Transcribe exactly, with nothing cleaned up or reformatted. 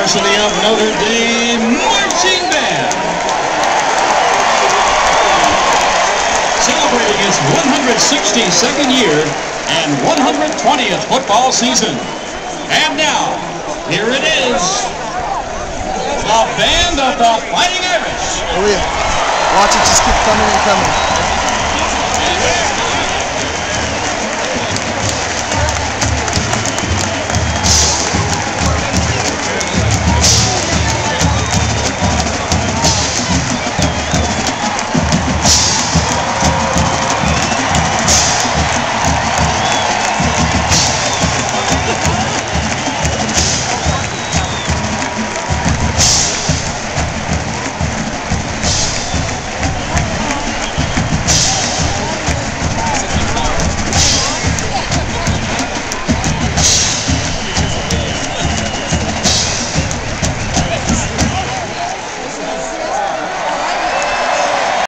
University of Notre Dame Marching Band. Celebrating its one hundred sixty-second year and one hundred twentieth football season. And now, here it is, the Band of the Fighting Irish. Oh yeah. Watch it just keep coming and coming.